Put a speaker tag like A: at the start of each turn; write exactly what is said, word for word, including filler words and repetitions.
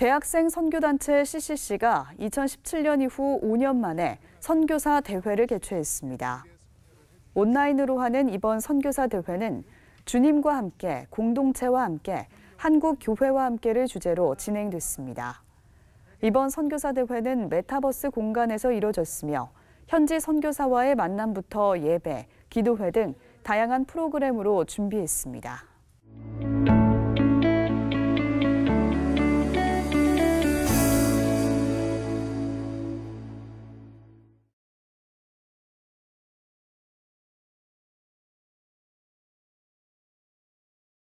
A: 대학생 선교단체 씨씨씨가 이천십칠 년 이후 오 년 만에 선교사 대회를 개최했습니다. 온라인으로 하는 이번 선교사 대회는 주님과 함께, 공동체와 함께, 한국 교회와 함께를 주제로 진행됐습니다. 이번 선교사 대회는 메타버스 공간에서 이뤄졌으며 현지 선교사와의 만남부터 예배, 기도회 등 다양한 프로그램으로 준비했습니다.